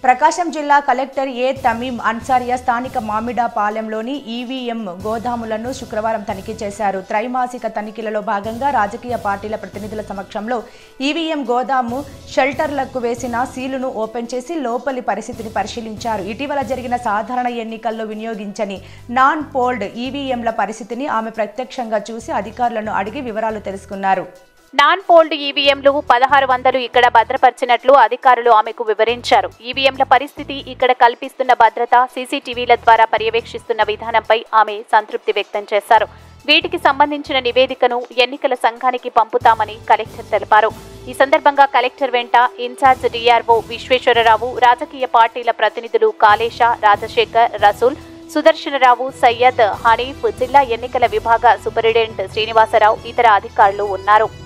ప్రకాశం జిల్లా కలెక్టర్ ఏ తమీం అన్సారియా స్థానిక మామిడాపాలెంలోని ఈవీఎం గోదాములను శుక్రవారం తనిఖీ చేశారు. త్రైమాసిక తనిఖీలలో భాగంగా రాజకీయ పార్టీల ప్రతినిధుల సమక్షంలో ఈవీఎం గోదాము షెల్టర్లకు వేసిన సీలును ఓపెన్ చేసి లోపలి పరిస్థితిని పరిశీలించారు. ఇటీవల జరిగిన సాధారణ ఎన్నికల్లో వినియోగించని నాన్ పోల్డ్ ఈవీఎంల పరిస్థితిని ఆమె ప్రత్యక్షంగా చూసి అధికారులను అడిగి వివరాలు తెలుసుకున్నారు. నాన్ పోల్డ్ ఈవీఎంలు 1600 ఇక్కడ భద్రపరిచినట్లు అధికారులు ఆమెకు వివరించారు. ఈవీఎంల పరిస్థితి, ఇక్కడ కల్పిస్తున్న భద్రత, సీసీటీవీల ద్వారా పర్యవేక్షిస్తున్న విధానంపై ఆమె సంతృప్తి వ్యక్తం చేశారు. వీటికి సంబంధించిన నివేదికను ఎన్నికల సంఘానికి పంపుతామని కలెక్టర్ తెలిపారు. ఈ సందర్భంగా కలెక్టర్ వెంట ఇన్ఛార్జ్ డీఆర్ఓ విశ్వేశ్వరరావు, రాజకీయ పార్టీల ప్రతినిధులు కాళేశ, రాజశేఖర్, రసూల్, సుదర్శనరావు, సయ్యద్, హనీఫ్, జిల్లా ఎన్నికల విభాగ సూపరింటెండెంట్ శ్రీనివాసరావు, ఇతర అధికారులు ఉన్నారు.